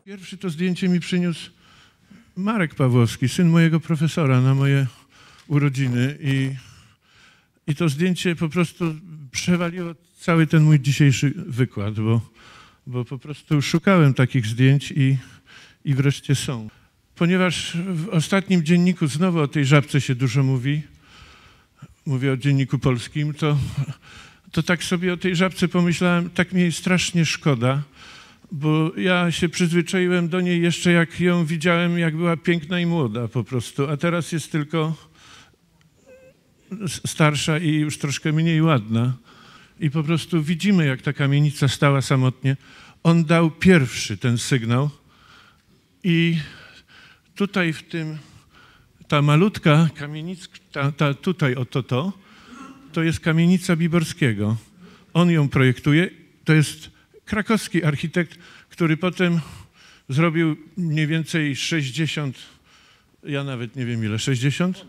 Pierwszy to zdjęcie mi przyniósł Marek Pawłowski, syn mojego profesora, na moje urodziny i to zdjęcie po prostu przewaliło cały ten mój dzisiejszy wykład, bo po prostu szukałem takich zdjęć i wreszcie są. Ponieważ w ostatnim dzienniku znowu o tej Żabce się dużo mówi, mówię o Dzienniku Polskim, to tak sobie o tej Żabce pomyślałem, tak mi jej strasznie szkoda, bo ja się przyzwyczaiłem do niej jeszcze jak ją widziałem, jak była piękna i młoda po prostu, a teraz jest tylko starsza i już troszkę mniej ładna. I po prostu widzimy, jak ta kamienica stała samotnie. On dał pierwszy ten sygnał i tutaj w tym, ta malutka kamienica, tutaj to jest kamienica Biborskiego. On ją projektuje, to jest krakowski architekt, który potem zrobił mniej więcej 60, ja nawet nie wiem ile, 60?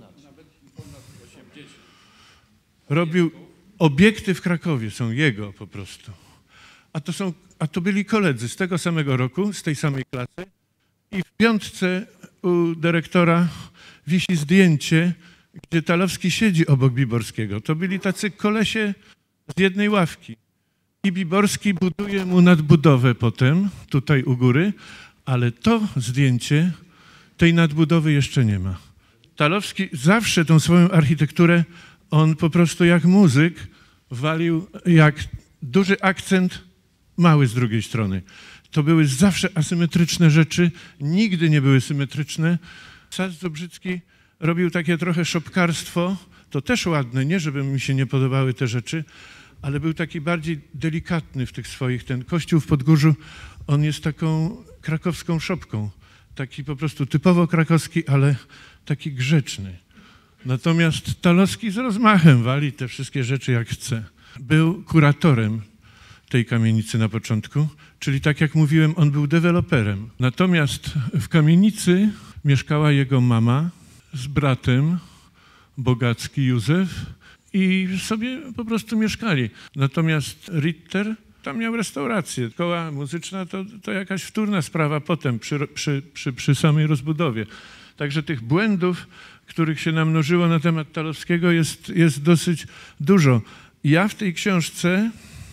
Robił obiekty w Krakowie, są jego po prostu. A to byli koledzy z tego samego roku, z tej samej klasy i w piątce u dyrektora wisi zdjęcie, gdzie Talowski siedzi obok Biborskiego. To byli tacy kolesie z jednej ławki. I Biborski buduje mu nadbudowę potem, tutaj u góry, ale to zdjęcie, tej nadbudowy jeszcze nie ma. Talowski zawsze tą swoją architekturę, on po prostu jak muzyk walił jak duży akcent, mały z drugiej strony. To były zawsze asymetryczne rzeczy, nigdy nie były symetryczne. Sasz-Dobrzycki robił takie trochę szopkarstwo, to też ładne, nie żeby mi się nie podobały te rzeczy, ale był taki bardziej delikatny w tych swoich, ten kościół w Podgórzu, on jest taką krakowską szopką, taki po prostu typowo krakowski, ale taki grzeczny. Natomiast Talowski z rozmachem wali te wszystkie rzeczy jak chce. Był kuratorem tej kamienicy na początku, czyli tak jak mówiłem, on był deweloperem. Natomiast w kamienicy mieszkała jego mama z bratem, Bogacki Józef, i sobie po prostu mieszkali. Natomiast Ritter tam miał restaurację. Szkoła muzyczna to jakaś wtórna sprawa potem przy samej rozbudowie. Także tych błędów, których się namnożyło na temat Talowskiego jest dosyć dużo. Ja w tej książce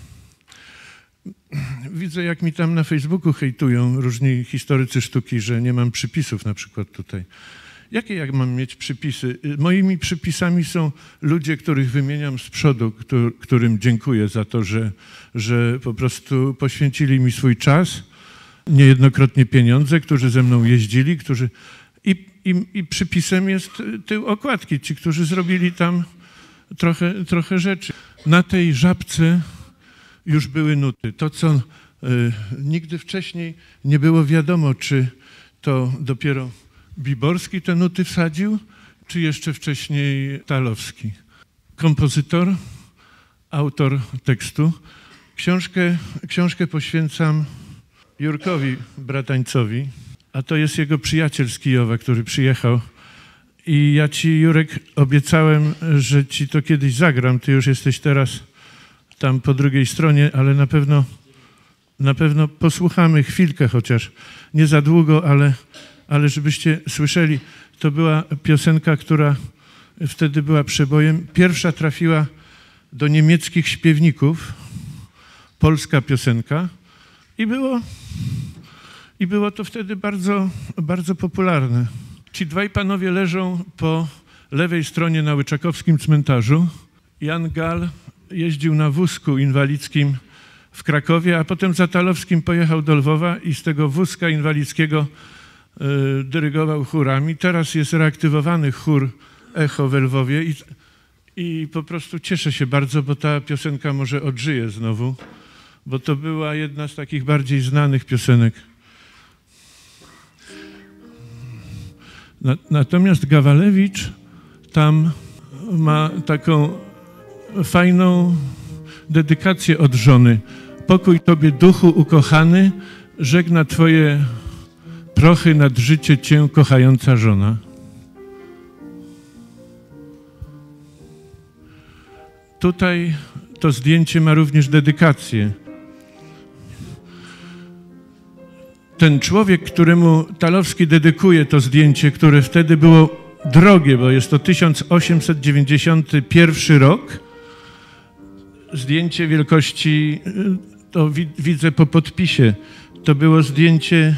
widzę, jak mi tam na Facebooku hejtują różni historycy sztuki, że nie mam przypisów na przykład tutaj. Jakie jak mam mieć przypisy? Moimi przypisami są ludzie, których wymieniam z przodu, którym dziękuję za to, że po prostu poświęcili mi swój czas, niejednokrotnie pieniądze, którzy ze mną jeździli, i przypisem jest tył okładki, ci, którzy zrobili tam trochę rzeczy. Na tej Żabce już były nuty. To, co nigdy wcześniej nie było wiadomo, czy to dopiero Biborski te nuty wsadził, czy jeszcze wcześniej Talowski. Kompozytor, autor tekstu. Książkę poświęcam Jurkowi Bratańcowi, a to jest jego przyjaciel z Kijowa, który przyjechał. I ja ci, Jurek, obiecałem, że ci to kiedyś zagram. Ty już jesteś teraz tam po drugiej stronie, ale na pewno posłuchamy chwilkę chociaż. Nie za długo, ale żebyście słyszeli. To była piosenka, która wtedy była przebojem. Pierwsza trafiła do niemieckich śpiewników. Polska piosenka. I było to wtedy bardzo, bardzo popularne. Ci dwaj panowie leżą po lewej stronie na Łyczakowskim cmentarzu. Jan Gall jeździł na wózku inwalidzkim w Krakowie, a potem za Talowskim pojechał do Lwowa i z tego wózka inwalidzkiego dyrygował chórami. Teraz jest reaktywowany chór Echo we Lwowie i po prostu cieszę się bardzo, bo ta piosenka może odżyje znowu, bo to była jedna z takich bardziej znanych piosenek. Natomiast Gawalewicz tam ma taką fajną dedykację od żony. Pokój tobie, duchu ukochany, żegna twoje prochy nad życie cię kochająca żona. Tutaj to zdjęcie ma również dedykację. ten człowiek, któremu Talowski dedykuje to zdjęcie, które wtedy było drogie, bo jest to 1891 rok, zdjęcie wielkości, to widzę po podpisie, to było zdjęcie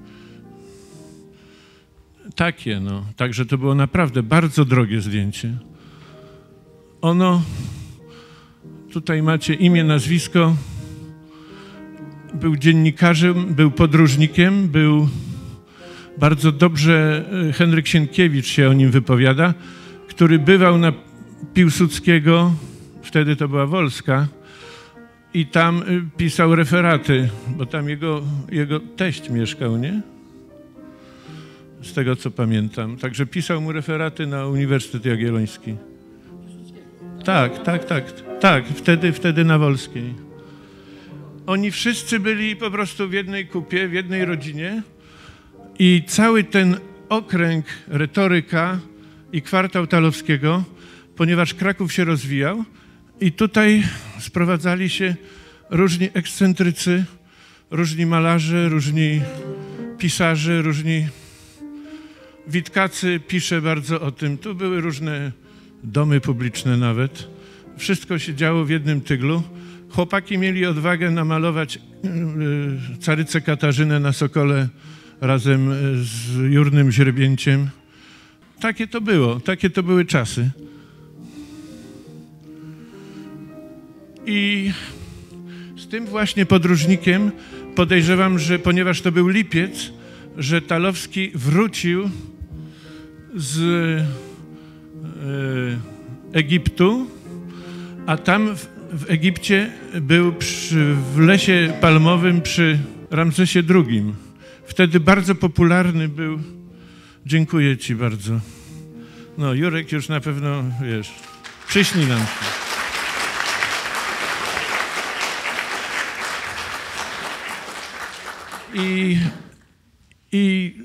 takie, no. Także to było naprawdę bardzo drogie zdjęcie. Ono, tutaj macie imię, nazwisko, był dziennikarzem, był podróżnikiem, był bardzo dobrze, Henryk Sienkiewicz się o nim wypowiada, który bywał na Piłsudskiego, wtedy to była Wolska, i tam pisał referaty, bo tam jego teść mieszkał, nie? Z tego, co pamiętam. Także pisał mu referaty na Uniwersytet Jagielloński. Tak, wtedy na Wolskiej. Oni wszyscy byli po prostu w jednej kupie, w jednej rodzinie i cały ten okręg retoryka i kwartał Talowskiego, ponieważ Kraków się rozwijał i tutaj sprowadzali się różni ekscentrycy, różni malarze, różni pisarze, różni Witkacy pisze bardzo o tym. Tu były różne domy publiczne nawet. Wszystko się działo w jednym tyglu. Chłopaki mieli odwagę namalować carycę Katarzynę na Sokole razem z Jurnym Źrebięciem. Takie to było, takie to były czasy. I z tym właśnie podróżnikiem podejrzewam, że ponieważ to był lipiec, że Talowski wrócił z Egiptu, a tam w Egipcie był w lesie palmowym przy Ramzesie II. Wtedy bardzo popularny był. Dziękuję ci bardzo. No, Jurek już na pewno, wiesz, przyśni nam się. I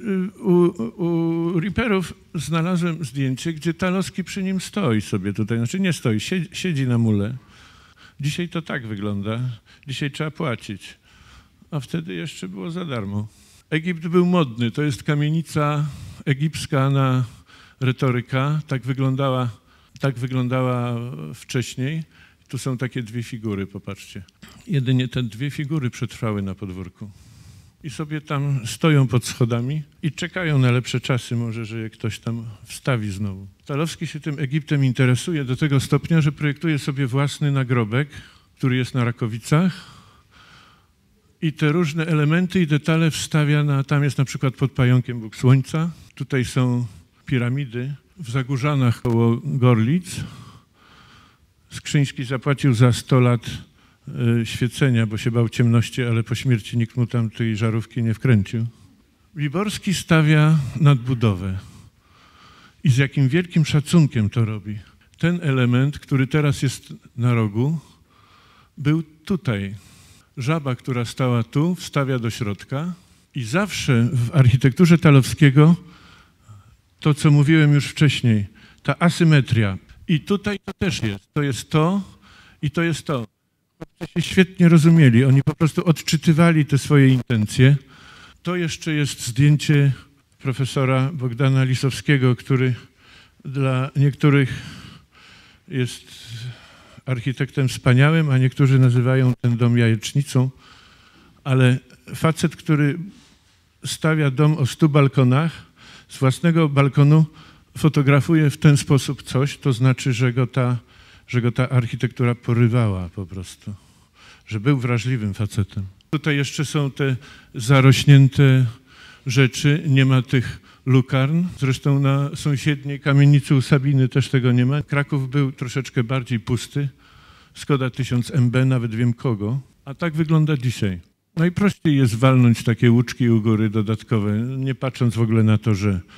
u Riperów znalazłem zdjęcie, gdzie Talowski przy nim stoi sobie tutaj. Znaczy nie stoi, siedzi na mule. Dzisiaj to tak wygląda. Dzisiaj trzeba płacić. A wtedy jeszcze było za darmo. Egipt był modny. To jest kamienica egipska na retoryka. Tak wyglądała wcześniej. Tu są takie dwie figury, popatrzcie. Jedynie te dwie figury przetrwały na podwórku. I sobie tam stoją pod schodami i czekają na lepsze czasy, może, że je ktoś tam wstawi znowu. Talowski się tym Egiptem interesuje do tego stopnia, że projektuje sobie własny nagrobek, który jest na Rakowicach i te różne elementy i detale wstawia tam jest na przykład pod pająkiem Bóg Słońca. Tutaj są piramidy w Zagórzanach koło Gorlic. Skrzyński zapłacił za 100 lat świecenia, bo się bał ciemności, ale po śmierci nikt mu tam tej żarówki nie wkręcił. Wiborski stawia nadbudowę i z jakim wielkim szacunkiem to robi. Ten element, który teraz jest na rogu, był tutaj. Żaba, która stała tu, wstawia do środka i zawsze w architekturze Talowskiego to, co mówiłem już wcześniej, ta asymetria. I tutaj to też jest. To jest to i to jest to. Chłopcy się świetnie rozumieli. Oni po prostu odczytywali te swoje intencje. To jeszcze jest zdjęcie profesora Bogdana Lisowskiego, który dla niektórych jest architektem wspaniałym, a niektórzy nazywają ten dom jajecznicą. Ale facet, który stawia dom o 100 balkonach, z własnego balkonu fotografuje w ten sposób coś, to znaczy, że go ta architektura porywała po prostu, że był wrażliwym facetem. Tutaj jeszcze są te zarośnięte rzeczy, nie ma tych lukarn. Zresztą na sąsiedniej kamienicy u Sabiny też tego nie ma. Kraków był troszeczkę bardziej pusty. Skoda 1000 MB, nawet wiem kogo. A tak wygląda dzisiaj. Najprościej jest walnąć takie łuczki u góry dodatkowe, nie patrząc w ogóle na to,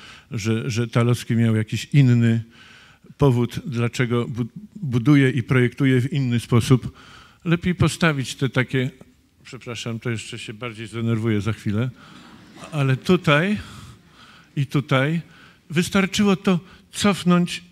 że Talowski miał jakiś inny powód, dlaczego buduje i projektuje w inny sposób. Lepiej postawić te takie, przepraszam, to jeszcze się bardziej zdenerwuję za chwilę, ale tutaj i tutaj wystarczyło to cofnąć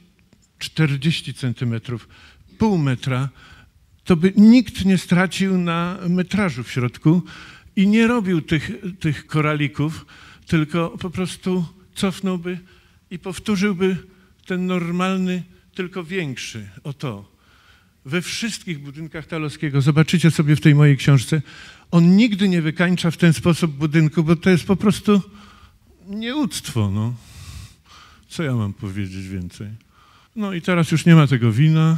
40 centymetrów, pół metra, to by nikt nie stracił na metrażu w środku i nie robił tych koralików, tylko po prostu cofnąłby i powtórzyłby ten normalny, tylko większy. Oto. We wszystkich budynkach Talowskiego, zobaczycie sobie w tej mojej książce, on nigdy nie wykańcza w ten sposób budynku, bo to jest po prostu nieuctwo. No. Co ja mam powiedzieć więcej? No i teraz już nie ma tego wina.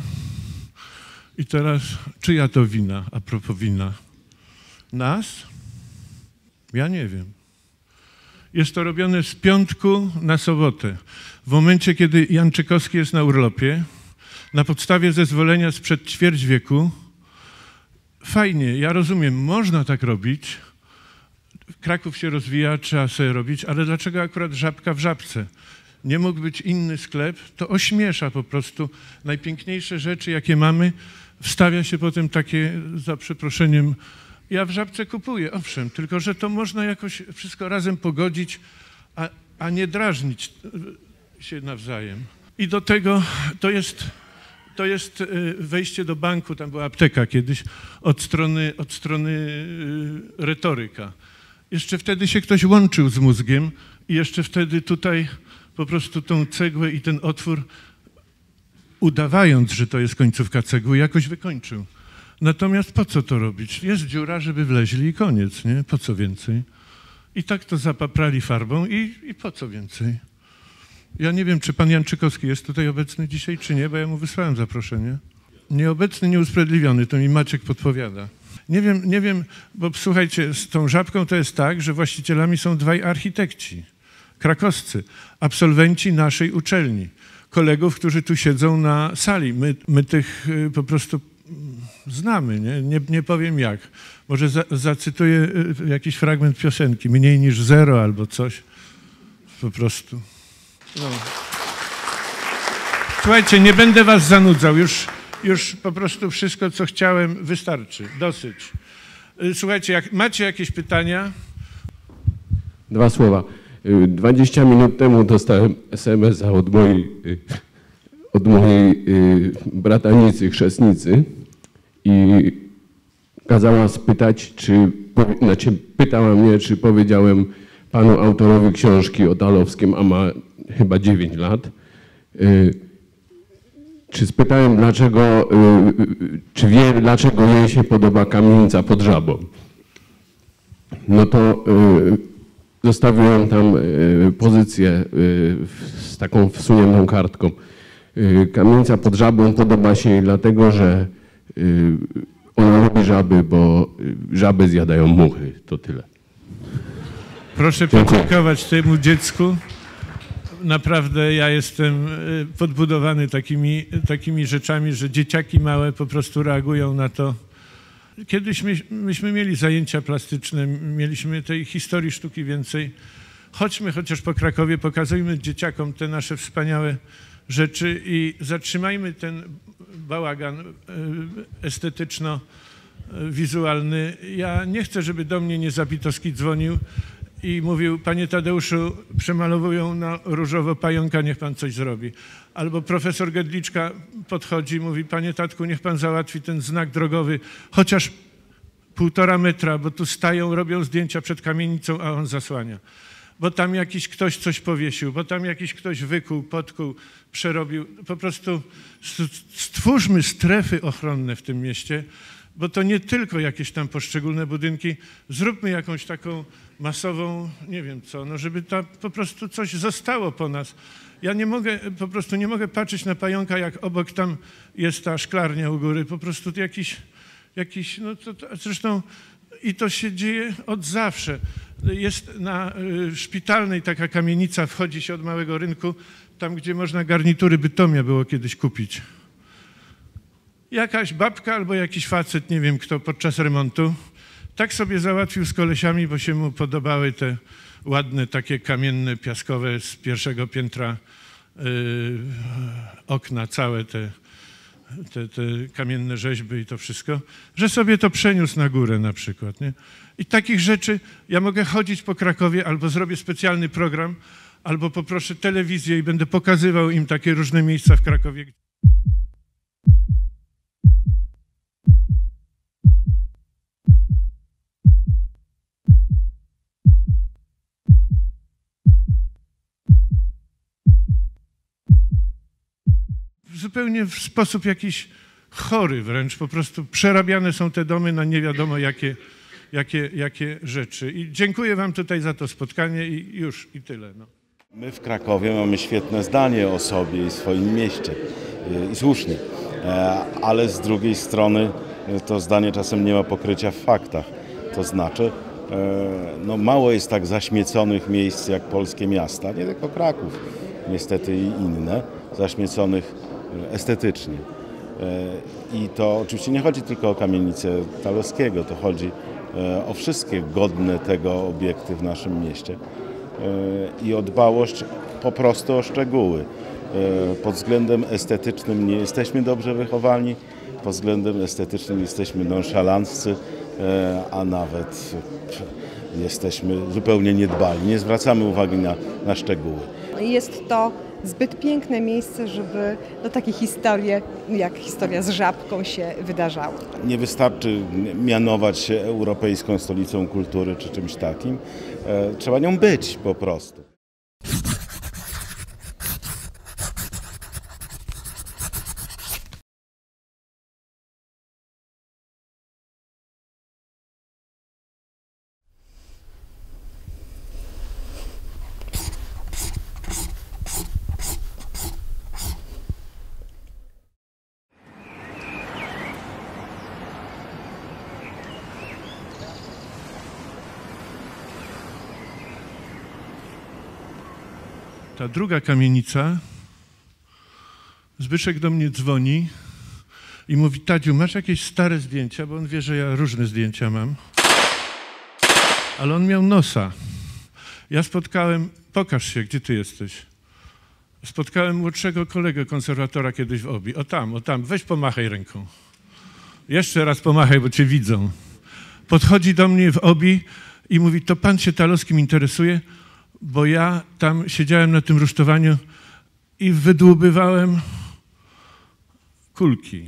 I teraz, czyja to wina, a propos wina? Nas? Ja nie wiem. Jest to robione z piątku na sobotę. W momencie, kiedy Jan Czykowski jest na urlopie, na podstawie zezwolenia sprzed ćwierć wieku. Fajnie, ja rozumiem, można tak robić. Kraków się rozwija, trzeba sobie robić, ale dlaczego akurat Żabka w Żabce? Nie mógł być inny sklep, to ośmiesza po prostu. Najpiękniejsze rzeczy, jakie mamy, wstawia się potem takie, za przeproszeniem, ja w Żabce kupuję, owszem, tylko że to można jakoś wszystko razem pogodzić, a nie drażnić się nawzajem. I do tego to jest wejście do banku, tam była apteka kiedyś, od strony retoryka. Jeszcze wtedy się ktoś łączył z mózgiem i jeszcze wtedy tutaj po prostu tą cegłę i ten otwór, udawając, że to jest końcówka cegły, jakoś wykończył. Natomiast po co to robić? Jest dziura, żeby wleźli i koniec, nie? Po co więcej? I tak to zapaprali farbą i po co więcej? Ja nie wiem, czy pan Jan Czykowski jest tutaj obecny dzisiaj, czy nie, bo ja mu wysłałem zaproszenie. Nieobecny, nieusprawiedliwiony, to mi Maciek podpowiada. Nie wiem, bo słuchajcie, z tą Żabką to jest tak, że właścicielami są dwaj architekci, krakowscy, absolwenci naszej uczelni, kolegów, którzy tu siedzą na sali. My tych po prostu znamy, nie powiem jak. Może zacytuję jakiś fragment piosenki, mniej niż zero albo coś, po prostu. No. Słuchajcie, nie będę was zanudzał, już po prostu wszystko, co chciałem, wystarczy, dosyć. Słuchajcie, jak macie jakieś pytania? 2 słowa. 20 minut temu dostałem SMS-a od mojej bratanicy, chrzestnicy i kazała spytać, pytała mnie, czy powiedziałem panu autorowi książki o Talowskim, a ma chyba 9 lat. Czy spytałem, czy wie, dlaczego jej się podoba Kamienica pod Żabą? No to zostawiłem tam pozycję z taką wsuniętą kartką. Kamienica pod Żabą podoba się jej dlatego, że ona lubi żaby, bo żaby zjadają muchy. To tyle. Proszę podziękować temu dziecku. Naprawdę ja jestem podbudowany takimi rzeczami, że dzieciaki małe po prostu reagują na to. Kiedyś myśmy mieli zajęcia plastyczne, mieliśmy tej historii sztuki więcej. Chodźmy chociaż po Krakowie, pokazujmy dzieciakom te nasze wspaniałe rzeczy i zatrzymajmy ten bałagan estetyczno-wizualny. Ja nie chcę, żeby do mnie Niezabitowski dzwonił i mówił, panie Tadeuszu, przemalowują na różowo pająka, niech pan coś zrobi. Albo profesor Gedliczka podchodzi i mówi, panie Tatku, niech pan załatwi ten znak drogowy, chociaż 1,5 metra, bo tu stają, robią zdjęcia przed kamienicą, a on zasłania. Bo tam jakiś ktoś coś powiesił, bo tam jakiś ktoś wykuł, podkuł, przerobił. Po prostu stwórzmy strefy ochronne w tym mieście, bo to nie tylko jakieś tam poszczególne budynki. Zróbmy jakąś taką masową, nie wiem co, no żeby to po prostu coś zostało po nas. Ja po prostu nie mogę patrzeć na pająka, jak obok tam jest ta szklarnia u góry. Po prostu jakiś no zresztą i to się dzieje od zawsze. Jest na Szpitalnej taka kamienica, wchodzi się od Małego Rynku, tam gdzie można garnitury Bytomia było kiedyś kupić. Jakaś babka albo jakiś facet, nie wiem kto, podczas remontu, tak sobie załatwił z kolesiami, bo się mu podobały te ładne, takie kamienne, piaskowe z pierwszego piętra okna, całe te kamienne rzeźby i to wszystko, że sobie to przeniósł na górę na przykład. Nie? I takich rzeczy ja mogę chodzić po Krakowie albo zrobię specjalny program, albo poproszę telewizję i będę pokazywał im takie różne miejsca w Krakowie. zupełnie w sposób jakiś chory wręcz, po prostu przerabiane są te domy na nie wiadomo jakie rzeczy. I dziękuję wam tutaj za to spotkanie i już, i tyle. No. My w Krakowie mamy świetne zdanie o sobie i swoim mieście i słusznie, ale z drugiej strony to zdanie czasem nie ma pokrycia w faktach. To znaczy, no mało jest tak zaśmieconych miejsc jak polskie miasta, nie tylko Kraków, niestety i inne, zaśmieconych estetycznie. I to oczywiście nie chodzi tylko o kamienicę Talowskiego, to chodzi o wszystkie godne tego obiekty w naszym mieście i o dbałość po prostu o szczegóły. Pod względem estetycznym nie jesteśmy dobrze wychowani, pod względem estetycznym jesteśmy nonszalanccy, a nawet jesteśmy zupełnie niedbali, nie zwracamy uwagi na szczegóły. Jest to zbyt piękne miejsce, żeby takie historie jak historia z Żabką się wydarzały. Nie wystarczy mianować się Europejską Stolicą Kultury czy czymś takim. Trzeba nią być po prostu. Ta druga kamienica, Zbyszek do mnie dzwoni i mówi: Tadziu, masz jakieś stare zdjęcia? Bo on wie, że ja różne zdjęcia mam. Ale on miał nosa. Ja spotkałem, pokaż się, gdzie ty jesteś. Spotkałem młodszego kolegę konserwatora kiedyś w Obi. O tam, weź pomachaj ręką. Jeszcze raz pomachaj, bo cię widzą. Podchodzi do mnie w Obi i mówi: to pan się Talowskim interesuje? Bo ja tam siedziałem na tym rusztowaniu i wydłubywałem kulki.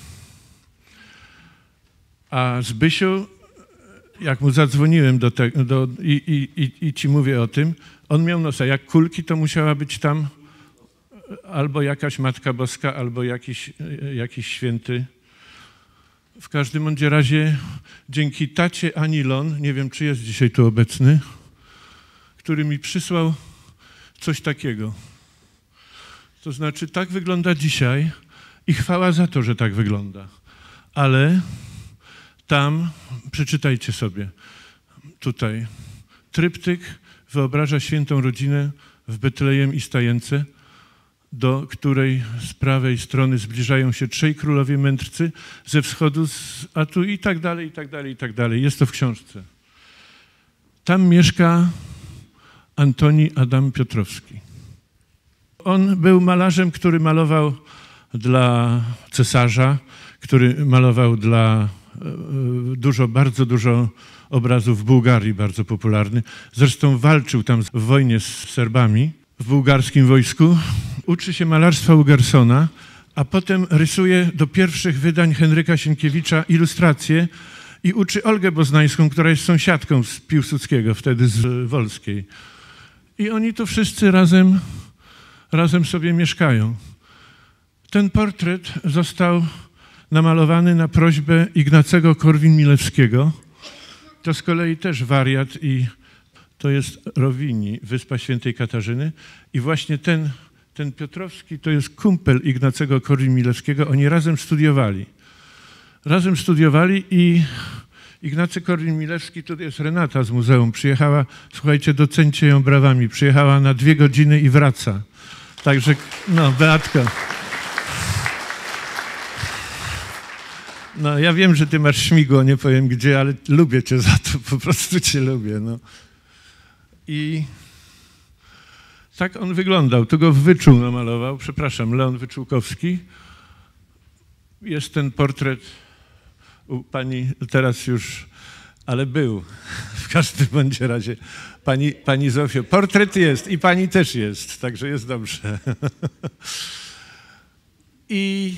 A Zbysiu, jak mu zadzwoniłem i ci mówię o tym, on miał nosa. Jak kulki, to musiała być tam albo jakaś Matka Boska, albo jakiś święty. W każdym bądź razie dzięki tacie Anilon, nie wiem, czy jest dzisiaj tu obecny, który mi przysłał coś takiego. To znaczy, tak wygląda dzisiaj i chwała za to, że tak wygląda. Ale tam, przeczytajcie sobie, tutaj, tryptyk wyobraża świętą rodzinę w Betlejem i Stajence, do której z prawej strony zbliżają się trzej królowie mędrcy, ze wschodu, a tu i tak dalej, i tak dalej, i tak dalej. Jest to w książce. Tam mieszka Antoni Adam Piotrowski. On był malarzem, który malował dla cesarza, który malował dla bardzo dużo obrazów w Bułgarii, bardzo popularny. Zresztą walczył tam w wojnie z Serbami w bułgarskim wojsku. Uczy się malarstwa u Gersona, a potem rysuje do pierwszych wydań Henryka Sienkiewicza ilustracje i uczy Olgę Boznańską, która jest sąsiadką z Piłsudskiego, wtedy z Wolskiej. I oni tu wszyscy razem sobie mieszkają. Ten portret został namalowany na prośbę Ignacego Korwin-Milewskiego. To z kolei też wariat i to jest Rowini, Wyspa Świętej Katarzyny. I właśnie ten Piotrowski to jest kumpel Ignacego Korwin-Milewskiego. Oni razem studiowali i Ignacy Korwin-Milewski, tu jest Renata z muzeum, przyjechała, słuchajcie, docencie ją brawami, przyjechała na 2 godziny i wraca. Także, no, Beatko. No, ja wiem, że ty masz śmigło, nie powiem gdzie, ale lubię cię za to, po prostu cię lubię, no. I tak on wyglądał, tu go w Wyczół namalował, przepraszam, Leon Wyczółkowski. Jest ten portret u pani, teraz już, ale był, w każdym bądź razie, pani Zofio. Portret jest i pani też jest, także jest dobrze. I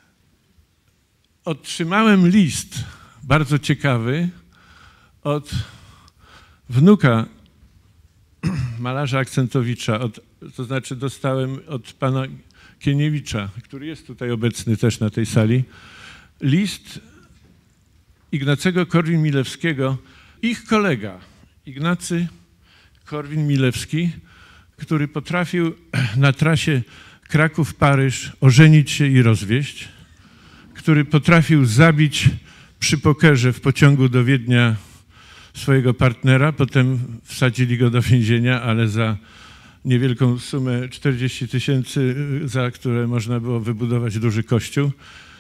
otrzymałem list bardzo ciekawy od wnuka malarza Akcentowicza, to znaczy dostałem od pana Kieniewicza, który jest tutaj obecny też na tej sali, list Ignacego Korwin-Milewskiego, ich kolega Ignacy Korwin-Milewski, który potrafił na trasie Kraków-Paryż ożenić się i rozwieść, który potrafił zabić przy pokerze w pociągu do Wiednia swojego partnera, potem wsadzili go do więzienia, ale za niewielką sumę 40 000, za które można było wybudować duży kościół.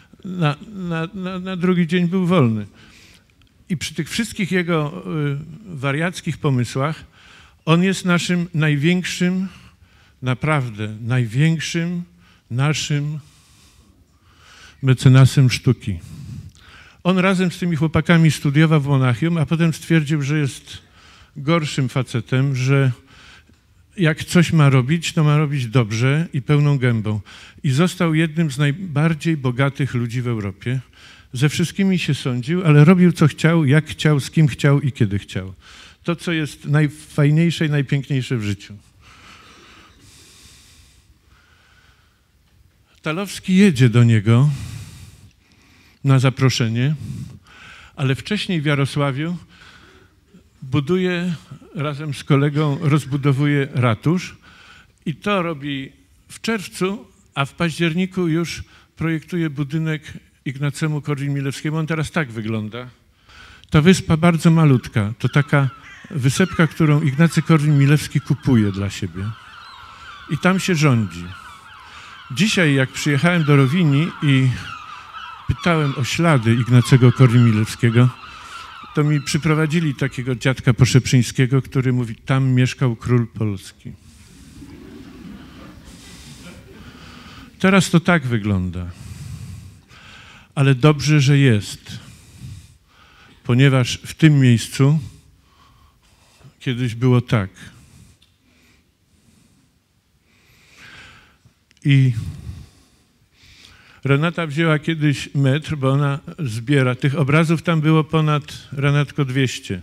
Na drugi dzień był wolny. I przy tych wszystkich jego wariackich pomysłach on jest naszym największym, naprawdę największym naszym mecenasem sztuki. On razem z tymi chłopakami studiował w Monachium, a potem stwierdził, że jest gorszym facetem, że jak coś ma robić, to ma robić dobrze i pełną gębą. I został jednym z najbardziej bogatych ludzi w Europie. Ze wszystkimi się sądził, ale robił co chciał, jak chciał, z kim chciał i kiedy chciał. To, co jest najfajniejsze i najpiękniejsze w życiu. Talowski jedzie do niego na zaproszenie, ale wcześniej w Jarosławiu buduje razem z kolegą, rozbudowuje ratusz i to robi w czerwcu, a w październiku już projektuje budynek Ignacemu Korwin-Milewskiemu. On teraz tak wygląda. Ta wyspa bardzo malutka, to taka wysepka, którą Ignacy Korwin-Milewski kupuje dla siebie. I tam się rządzi. Dzisiaj, jak przyjechałem do Rowini i pytałem o ślady Ignacego Korwin-Milewskiego, to mi przyprowadzili takiego dziadka Poszeprzyńskiego, który mówi, tam mieszkał król Polski. Teraz to tak wygląda. Ale dobrze, że jest. Ponieważ w tym miejscu kiedyś było tak. I Renata wzięła kiedyś metr, bo ona zbiera. Tych obrazów tam było ponad, Renatko, 200.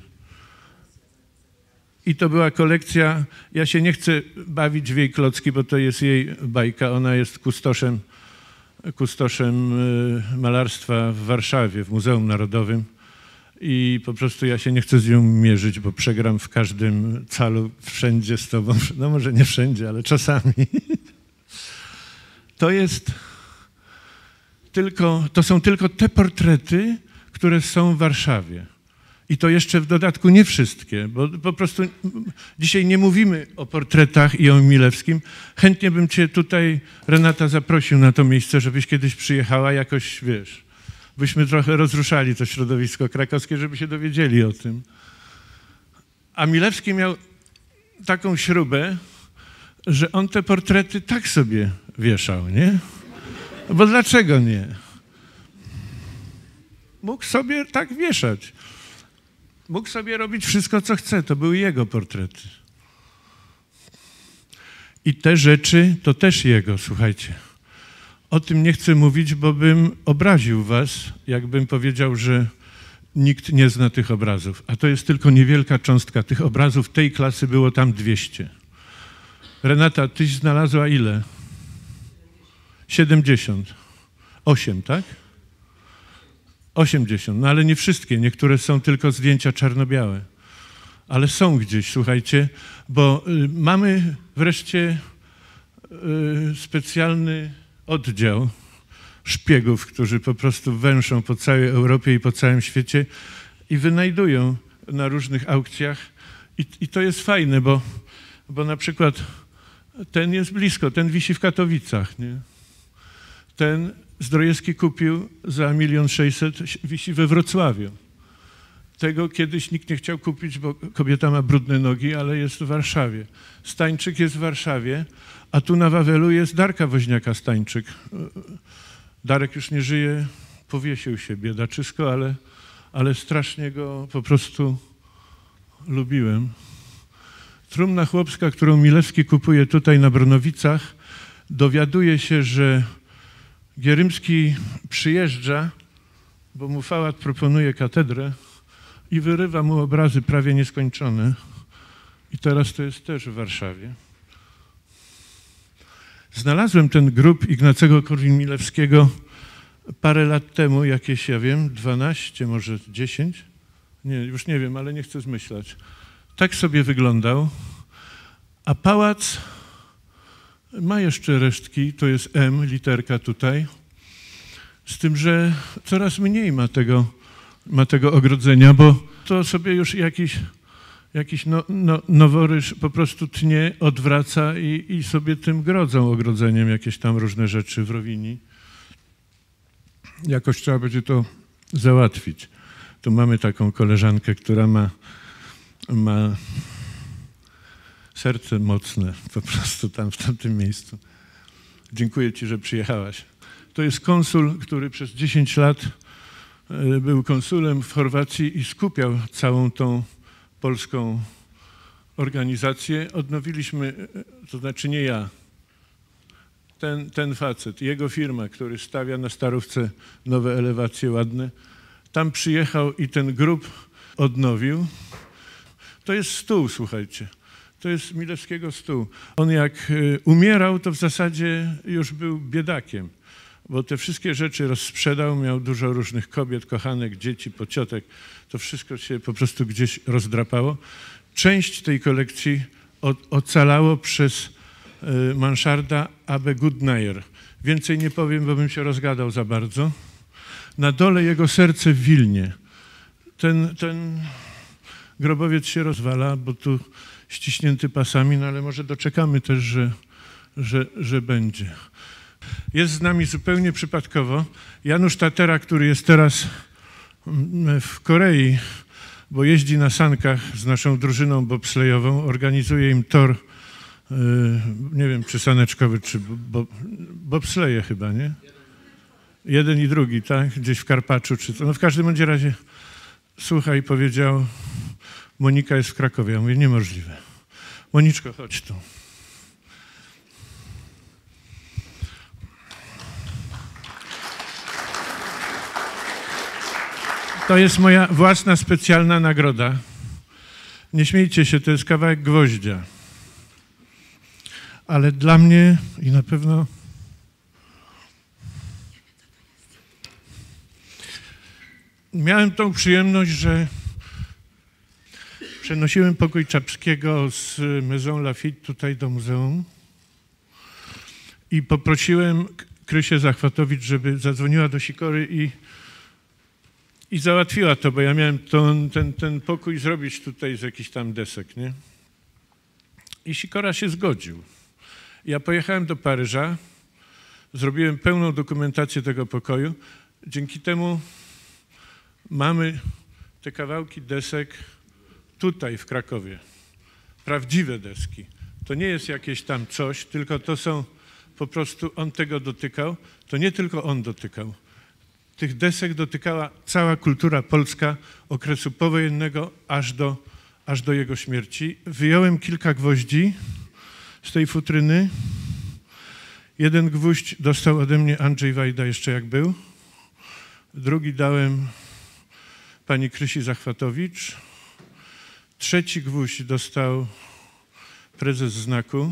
I to była kolekcja, ja się nie chcę bawić w jej klocki, bo to jest jej bajka. Ona jest kustoszem malarstwa w Warszawie, w Muzeum Narodowym. I po prostu ja się nie chcę z nią mierzyć, bo przegram w każdym calu, wszędzie z tobą. No może nie wszędzie, ale czasami. To są tylko te portrety, które są w Warszawie. I to jeszcze w dodatku nie wszystkie, bo po prostu dzisiaj nie mówimy o portretach i o Milewskim. Chętnie bym cię tutaj, Renata, zaprosił na to miejsce, żebyś kiedyś przyjechała jakoś, wiesz, byśmy trochę rozruszali to środowisko krakowskie, żeby się dowiedzieli o tym. A Milewski miał taką śrubę, że on te portrety tak sobie wieszał, nie? Bo dlaczego nie? Mógł sobie tak wieszać. Mógł sobie robić wszystko, co chce. To były jego portrety. I te rzeczy to też jego, słuchajcie. O tym nie chcę mówić, bo bym obraził was, jakbym powiedział, że nikt nie zna tych obrazów. A to jest tylko niewielka cząstka. Tych obrazów tej klasy było tam 200. Renata, tyś znalazła ile? 78, tak? 80, no ale nie wszystkie. Niektóre są tylko zdjęcia czarno-białe. Ale są gdzieś, słuchajcie, bo mamy wreszcie specjalny oddział szpiegów, którzy po prostu węszą po całej Europie i po całym świecie i wynajdują na różnych aukcjach. I to jest fajne, bo na przykład ten jest blisko, ten wisi w Katowicach, nie? Ten Zdrojewski kupił za 1 600 000, wisi we Wrocławiu. Tego kiedyś nikt nie chciał kupić, bo kobieta ma brudne nogi, ale jest w Warszawie. Stańczyk jest w Warszawie, a tu na Wawelu jest Darka Woźniaka-Stańczyk. Darek już nie żyje, powiesił się, biedaczysko, ale strasznie go po prostu lubiłem. Trumna chłopska, którą Milewski kupuje tutaj na Bronowicach, dowiaduje się, że Gierymski przyjeżdża, bo mu Fałat proponuje katedrę i wyrywa mu obrazy prawie nieskończone i teraz to jest też w Warszawie. Znalazłem ten grób Ignacego Korwin-Milewskiego parę lat temu, jakieś, ja wiem, 12, może 10, nie, już nie wiem, ale nie chcę zmyślać. Tak sobie wyglądał, a pałac ma jeszcze resztki, to jest M, literka tutaj, z tym, że coraz mniej ma tego ogrodzenia, bo to sobie już jakiś noworyż po prostu tnie, odwraca i sobie tym grodzą ogrodzeniem jakieś tam różne rzeczy w Rowini. Jakoś trzeba będzie to załatwić. Tu mamy taką koleżankę, która ma serce mocne po prostu tam w tamtym miejscu. Dziękuję ci, że przyjechałaś. To jest konsul, który przez 10 lat był konsulem w Chorwacji i skupiał całą tą polską organizację. Odnowiliśmy, to znaczy nie ja, ten facet, jego firma, który stawia na Starówce nowe elewacje ładne, tam przyjechał i ten grób odnowił. To jest stół, słuchajcie. To jest Milewskiego stół. On jak umierał, to w zasadzie już był biedakiem, bo te wszystkie rzeczy rozsprzedał, miał dużo różnych kobiet, kochanek, dzieci, pociotek. To wszystko się po prostu gdzieś rozdrapało. Część tej kolekcji ocalało przez Manszarda Abbe Goodnayer. Więcej nie powiem, bo bym się rozgadał za bardzo. Na dole jego serce w Wilnie. Ten grobowiec się rozwala, bo tu ściśnięty pasami, no ale może doczekamy też, że będzie. Jest z nami zupełnie przypadkowo Janusz Tatera, który jest teraz w Korei, bo jeździ na sankach z naszą drużyną bobslejową, organizuje im tor, nie wiem, czy saneczkowy, czy bobsleje chyba, nie? Jeden i drugi, tak? Gdzieś w Karpaczu, czy co. No w każdym bądź razie, słuchaj, powiedział, Monika jest w Krakowie. Ja mówię, niemożliwe. Moniczko, chodź tu. To jest moja własna specjalna nagroda. Nie śmiejcie się, to jest kawałek gwoździa. Ale dla mnie i na pewno miałem tą przyjemność, że przenosiłem pokój Czapskiego z Maison Lafitte tutaj do muzeum i poprosiłem Krysię Zachwatowicz, żeby zadzwoniła do Sikory i załatwiła to, bo ja miałem ten pokój zrobić tutaj z jakichś tam desek, nie? I Sikora się zgodził. Ja pojechałem do Paryża, zrobiłem pełną dokumentację tego pokoju. Dzięki temu mamy te kawałki desek tutaj w Krakowie. Prawdziwe deski. To nie jest jakieś tam coś, tylko to są po prostu, on tego dotykał. To nie tylko on dotykał. Tych desek dotykała cała kultura polska okresu powojennego aż do jego śmierci. Wyjąłem kilka gwoździ z tej futryny. Jeden gwóźdź dostał ode mnie Andrzej Wajda jeszcze jak był. Drugi dałem pani Krysi Zachwatowicz. Trzeci gwóźdź dostał prezes Znaku,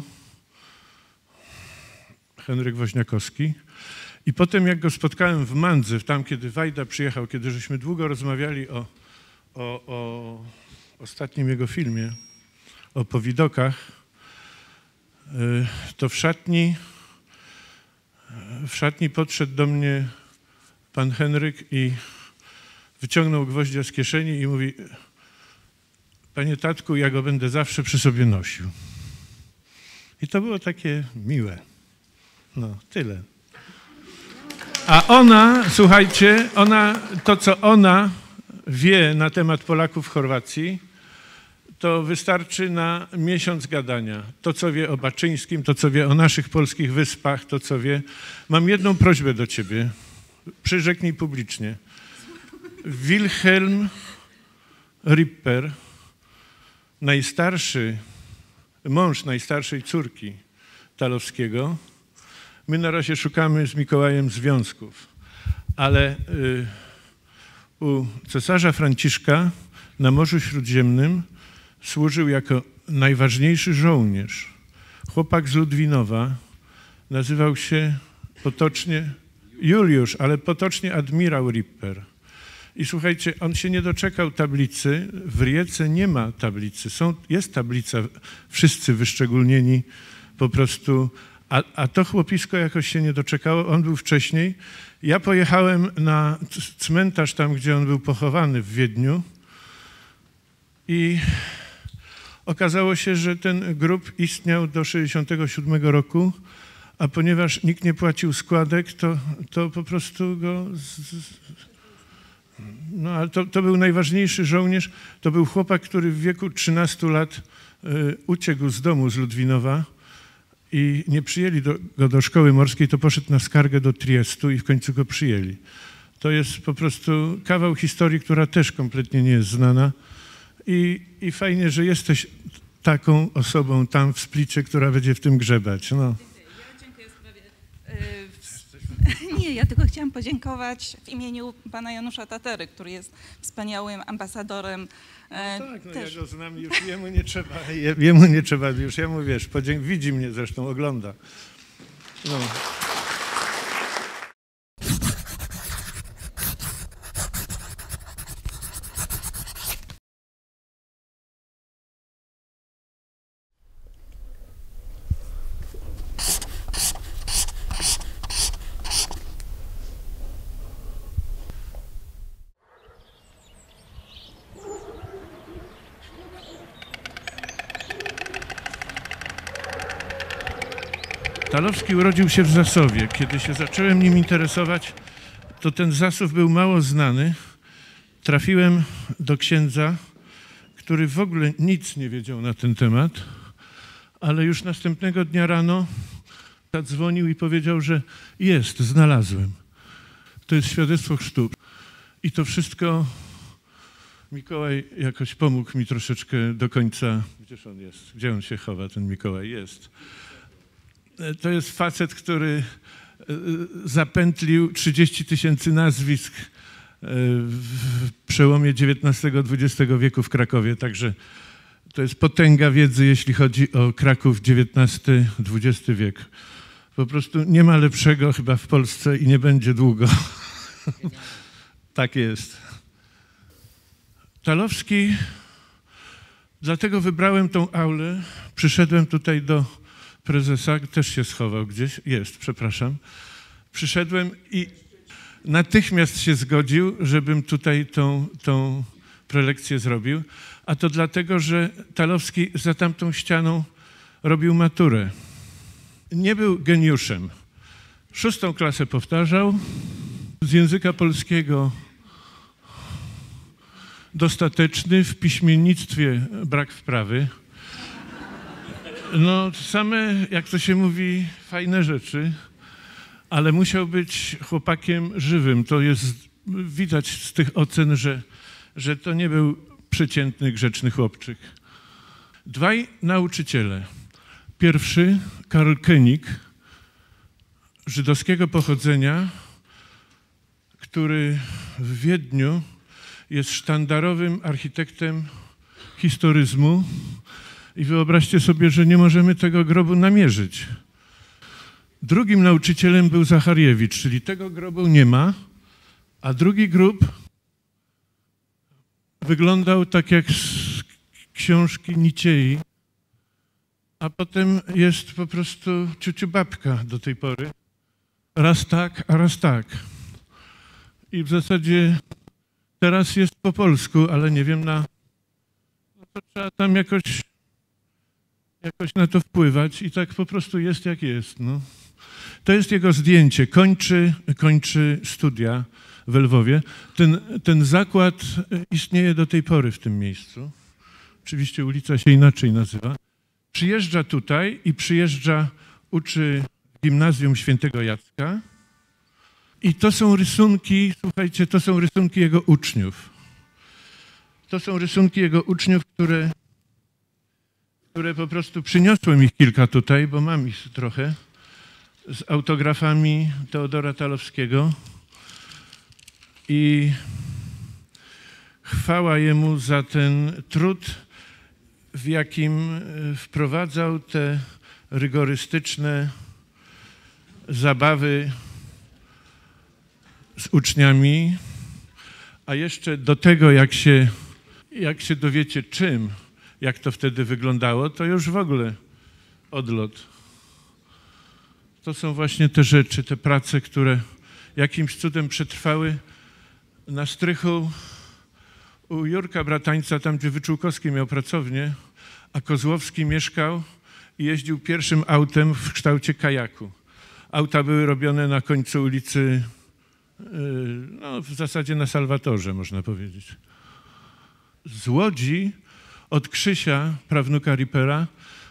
Henryk Woźniakowski. I potem jak go spotkałem w Mandze, tam kiedy Wajda przyjechał, kiedy żeśmy długo rozmawiali o ostatnim jego filmie, o powidokach, to w szatni podszedł do mnie pan Henryk i wyciągnął gwoździa z kieszeni i mówi: panie tatku, ja go będę zawsze przy sobie nosił. I to było takie miłe. No, tyle. A ona, słuchajcie, to co ona wie na temat Polaków w Chorwacji, to wystarczy na miesiąc gadania. To, co wie o Baczyńskim, to, co wie o naszych polskich wyspach, to, co wie. Mam jedną prośbę do ciebie. Przyrzeknij publicznie. Wilhelm Ripper, mąż najstarszej córki Talowskiego. My na razie szukamy z Mikołajem związków, ale u cesarza Franciszka na Morzu Śródziemnym służył jako najważniejszy żołnierz, chłopak z Ludwinowa, nazywał się potocznie Juliusz, ale potocznie admirał Ripper. I słuchajcie, on się nie doczekał tablicy. W Rijece nie ma tablicy. Jest tablica, wszyscy wyszczególnieni po prostu, a to chłopisko jakoś się nie doczekało. On był wcześniej. Ja pojechałem na cmentarz tam, gdzie on był pochowany w Wiedniu i okazało się, że ten grób istniał do 1967 roku, a ponieważ nikt nie płacił składek, to po prostu go... No ale to był najważniejszy żołnierz. To był chłopak, który w wieku 13 lat uciekł z domu z Ludwinowa i nie przyjęli go do szkoły morskiej, to poszedł na skargę do Triestu i w końcu go przyjęli. To jest po prostu kawał historii, która też kompletnie nie jest znana i fajnie, że jesteś taką osobą tam w Splicie, która będzie w tym grzebać. No. Dziękuję sprawie. Nie, ja tylko chciałam podziękować w imieniu pana Janusza Tatery, który jest wspaniałym ambasadorem. Tak, no też. Ja go znam, już jemu nie trzeba, już jemu wiesz, widzi mnie zresztą, ogląda. No. Talowski urodził się w Zasowie. Kiedy się zacząłem nim interesować, to ten Zasów był mało znany. Trafiłem do księdza, który w ogóle nic nie wiedział na ten temat, ale już następnego dnia rano zadzwonił i powiedział, że znalazłem. To jest świadectwo chrztu. I to wszystko Mikołaj jakoś pomógł mi troszeczkę do końca. Gdzież on jest? Gdzie on się chowa, ten Mikołaj? Jest. To jest facet, który zapętlił 30 000 nazwisk w przełomie XIX-XX wieku w Krakowie. Także to jest potęga wiedzy, jeśli chodzi o Kraków XIX-XX wiek. Po prostu nie ma lepszego chyba w Polsce i nie będzie długo. Tak jest. Talowski, dlatego wybrałem tą aulę, przyszedłem tutaj do prezesa, też się schował gdzieś, przepraszam. Przyszedłem i natychmiast się zgodził, żebym tutaj tą prelekcję zrobił, a to dlatego, że Talowski za tamtą ścianą robił maturę. Nie był geniuszem. 6. klasę powtarzał, z języka polskiego dostateczny, w piśmiennictwie brak wprawy. No same, jak to się mówi, fajne rzeczy, ale musiał być chłopakiem żywym. To jest widać z tych ocen, że to nie był przeciętny, grzeczny chłopczyk. 2 nauczyciele. Pierwszy, Karl Koenig, żydowskiego pochodzenia, który w Wiedniu jest sztandarowym architektem historyzmu. I wyobraźcie sobie, że nie możemy tego grobu namierzyć. Drugim nauczycielem był Zachariewicz, czyli tego grobu nie ma, a drugi grób wyglądał tak jak z książki Niciei, a potem jest po prostu ciuciubabka do tej pory. Raz tak, a raz tak. I w zasadzie teraz jest po polsku, ale nie wiem no to trzeba tam jakoś na to wpływać i tak po prostu jest jak jest. No. To jest jego zdjęcie. Kończy studia w Lwowie. Ten zakład istnieje do tej pory w tym miejscu. Oczywiście ulica się inaczej nazywa. Przyjeżdża tutaj i uczy w gimnazjum Świętego Jacka. I to są rysunki, słuchajcie, to są rysunki jego uczniów. To są rysunki jego uczniów, które po prostu przyniosłem ich kilka tutaj, bo mam ich trochę, z autografami Teodora Talowskiego i chwała jemu za ten trud w jakim wprowadzał te rygorystyczne zabawy z uczniami, a jeszcze do tego, jak się dowiecie czym, jak to wtedy wyglądało, to już w ogóle odlot. To są właśnie te rzeczy, te prace, które jakimś cudem przetrwały na strychu u Jurka Bratańca, tam gdzie Wyczółkowski miał pracownię, a Kozłowski mieszkał i jeździł pierwszym autem w kształcie kajaku. Auta były robione na końcu ulicy, no w zasadzie na Salwatorze, można powiedzieć. Z Łodzi od Krzysia, prawnuka Ripera,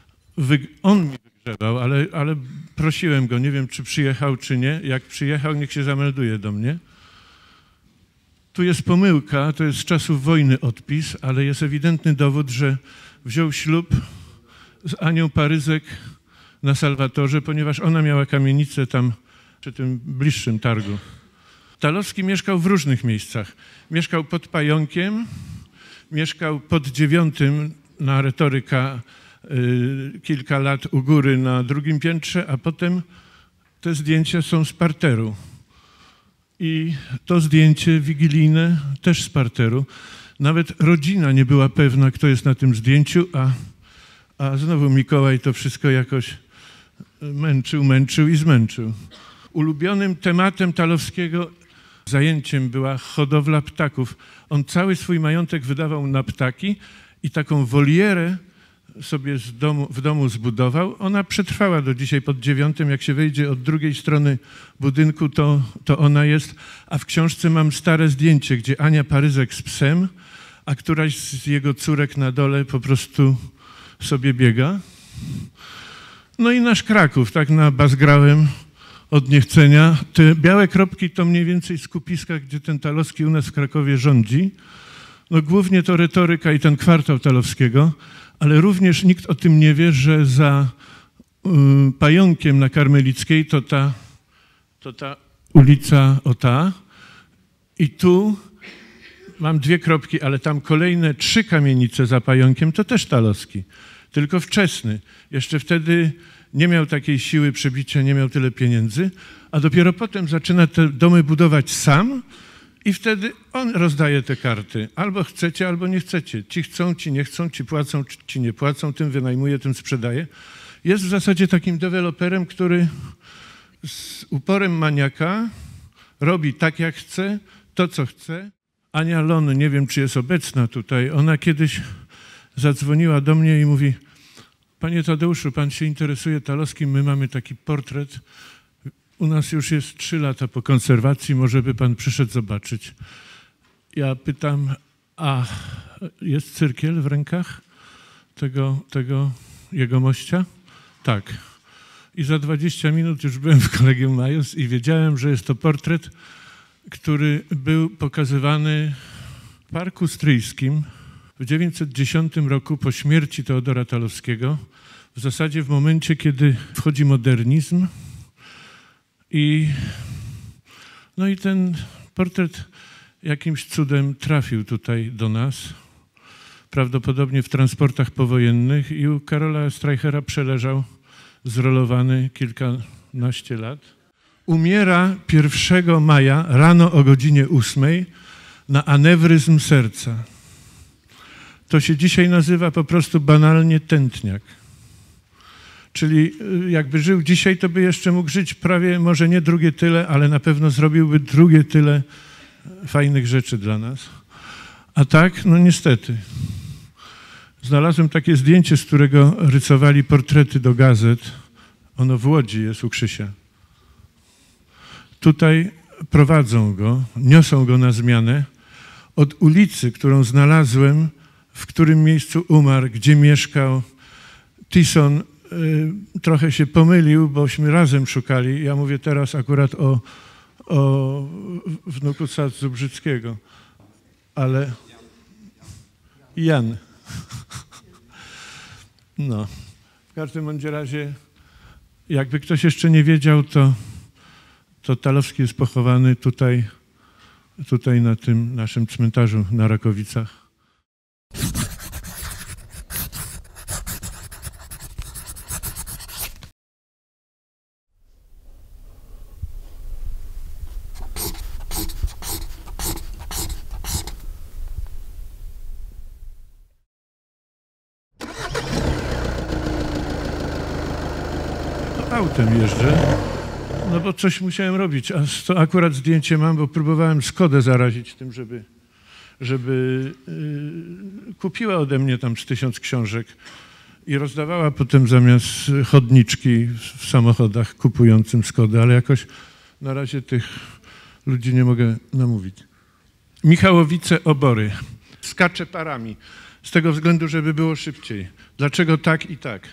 on mi wygrzewał, ale prosiłem go, nie wiem czy przyjechał czy nie. Jak przyjechał, niech się zamelduje do mnie. Tu jest pomyłka, to jest z czasów wojny odpis, ale jest ewidentny dowód, że wziął ślub z Anią Paryzek na Salwatorze, ponieważ ona miała kamienicę tam przy tym bliższym targu. Talowski mieszkał w różnych miejscach. Mieszkał pod Pająkiem, mieszkał pod 9 na Retoryka kilka lat u góry na 2. piętrze, a potem te zdjęcia są z parteru. I to zdjęcie wigilijne też z parteru. Nawet rodzina nie była pewna, kto jest na tym zdjęciu, a znowu Mikołaj to wszystko jakoś męczył i zmęczył. Ulubionym tematem Talowskiego zajęciem była hodowla ptaków. On cały swój majątek wydawał na ptaki i taką wolierę sobie w domu zbudował. Ona przetrwała do dzisiaj pod 9. Jak się wejdzie od drugiej strony budynku, to ona jest. A w książce mam stare zdjęcie, gdzie Ania Paryzek z psem, a któraś z jego córek na dole po prostu sobie biega. No i nasz Kraków, tak na bazgrałem od niechcenia. Te białe kropki to mniej więcej skupiska, gdzie ten Talowski u nas w Krakowie rządzi. No głównie to Retoryka i ten kwartał Talowskiego, ale również nikt o tym nie wie, że za Pająkiem na Karmelickiej to ta ulica ta. I tu mam 2 kropki, ale tam kolejne 3 kamienice za Pająkiem to też Talowski, tylko wczesny. Jeszcze wtedy nie miał takiej siły przebicia, nie miał tyle pieniędzy, a dopiero potem zaczyna te domy budować sam i wtedy on rozdaje te karty. Albo chcecie, albo nie chcecie. Ci chcą, ci nie chcą, ci płacą, ci nie płacą, tym wynajmuje, tym sprzedaje. Jest w zasadzie takim deweloperem, który z uporem maniaka robi tak, jak chce, to, co chce. Ania Lon, nie wiem, czy jest obecna tutaj, ona kiedyś zadzwoniła do mnie i mówi: Panie Tadeuszu, pan się interesuje Talowskim, my mamy taki portret. U nas już jest 3 lata po konserwacji, może by pan przyszedł zobaczyć. Ja pytam, a jest cyrkiel w rękach tego jegomościa? Tak. I za 20 minut już byłem w Collegium Maius i wiedziałem, że jest to portret, który był pokazywany w Parku Stryjskim w 1910 roku po śmierci Teodora Talowskiego, w zasadzie w momencie, kiedy wchodzi modernizm. No i ten portret jakimś cudem trafił tutaj do nas, prawdopodobnie w transportach powojennych i u Karola Streichera przeleżał zrolowany kilkanaście lat. Umiera 1 maja rano o godzinie 8 na anewryzm serca. To się dzisiaj nazywa po prostu banalnie tętniak. Czyli jakby żył dzisiaj, to by jeszcze mógł żyć prawie, może nie drugie tyle, ale na pewno zrobiłby drugie tyle fajnych rzeczy dla nas. A tak, no niestety. Znalazłem takie zdjęcie, z którego rysowali portrety do gazet. Ono w Łodzi jest u Krzysia. Tutaj prowadzą go, niosą go na zmianę od ulicy, którą znalazłem, w którym miejscu umarł, gdzie mieszkał. Tison trochę się pomylił, bośmy razem szukali. Ja mówię teraz akurat o wnuku Sadzu-Brzyckiego, ale Jan. No, w każdym bądź razie, jakby ktoś jeszcze nie wiedział, to Talowski jest pochowany tutaj na tym naszym cmentarzu na Rakowicach. autem jeżdżę, no bo coś musiałem robić, a to akurat zdjęcie mam, bo próbowałem Skodę zarazić tym, żeby kupiła ode mnie tam z 1000 książek i rozdawała potem zamiast chodniczki w samochodach kupującym Skodę, ale jakoś na razie tych ludzi nie mogę namówić. Michałowice, Obory. Skaczę parami z tego względu, żeby było szybciej. Dlaczego tak i tak?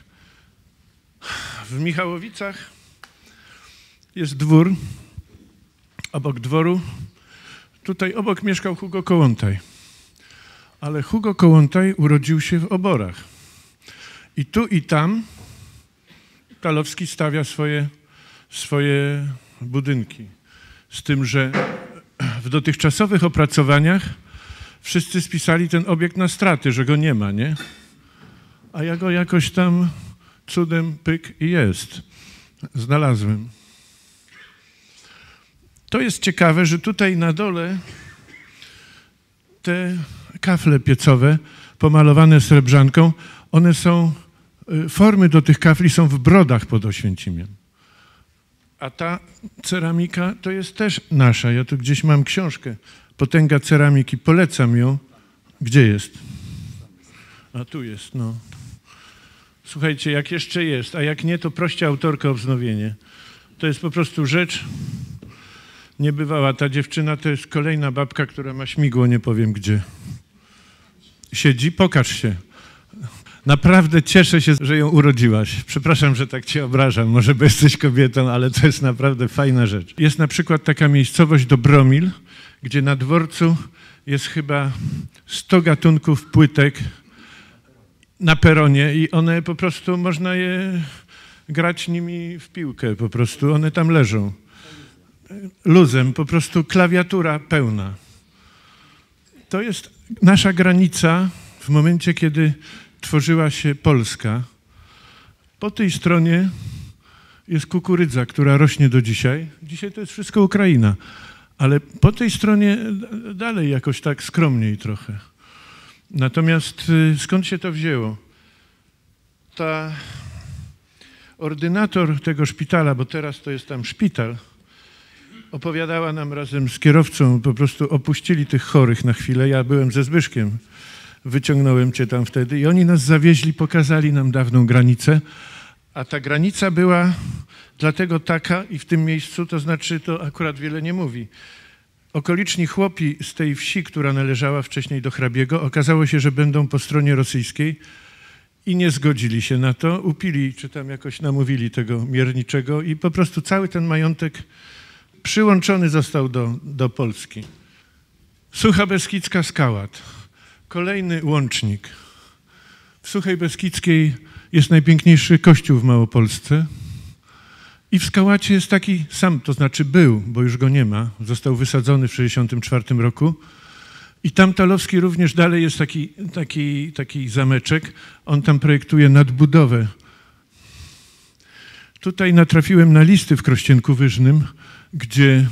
W Michałowicach jest dwór. Obok dworu, tutaj obok mieszkał Hugo Kołłątaj. Ale Hugo Kołłątaj urodził się w Oborach. I tu i tam Talowski stawia swoje budynki. Z tym, że w dotychczasowych opracowaniach wszyscy spisali ten obiekt na straty, że go nie ma, nie? A ja go jakoś tam cudem pyk i jest. Znalazłem. To jest ciekawe, że tutaj na dole te kafle piecowe pomalowane srebrzanką, one są, formy do tych kafli są w Brodach pod Oświęcimiem. A ta ceramika to jest też nasza. Ja tu gdzieś mam książkę. Potęga ceramiki. Polecam ją. Gdzie jest? A tu jest, no. Słuchajcie, jak jeszcze jest, a jak nie, to proście autorkę o wznowienie. To jest po prostu rzecz niebywała. Ta dziewczyna to jest kolejna babka, która ma śmigło, nie powiem gdzie. Siedzi, pokaż się. Naprawdę cieszę się, że ją urodziłaś. Przepraszam, że tak cię obrażam, może bo jesteś kobietą, ale to jest naprawdę fajna rzecz. Jest na przykład taka miejscowość Dobromil, gdzie na dworcu jest chyba 100 gatunków płytek na peronie i one po prostu, można je grać nimi w piłkę po prostu, one tam leżą. Luzem, po prostu klawiatura pełna. To jest nasza granica w momencie, kiedy tworzyła się Polska. Po tej stronie jest kukurydza, która rośnie do dzisiaj. Dzisiaj to jest wszystko Ukraina, ale po tej stronie dalej jakoś tak skromniej trochę. Natomiast skąd się to wzięło? Ta ordynator tego szpitala, bo teraz to jest tam szpital, opowiadała nam razem z kierowcą, po prostu opuścili tych chorych na chwilę. Ja byłem ze Zbyszkiem, wyciągnąłem cię tam wtedy i oni nas zawieźli, pokazali nam dawną granicę, a ta granica była dlatego taka i w tym miejscu, to znaczy to akurat wiele nie mówi. Okoliczni chłopi z tej wsi, która należała wcześniej do hrabiego, okazało się, że będą po stronie rosyjskiej i nie zgodzili się na to, upili, czy tam jakoś namówili tego mierniczego i po prostu cały ten majątek przyłączony został do Polski. Sucha Beskidzka Skałat. Kolejny łącznik. W Suchej Beskidzkiej jest najpiękniejszy kościół w Małopolsce i w Skałacie jest taki sam, to znaczy był, bo już go nie ma, został wysadzony w 1964 roku i tam Talowski również dalej jest taki zameczek, on tam projektuje nadbudowę. Tutaj natrafiłem na listy w Krościenku Wyżnym, gdzie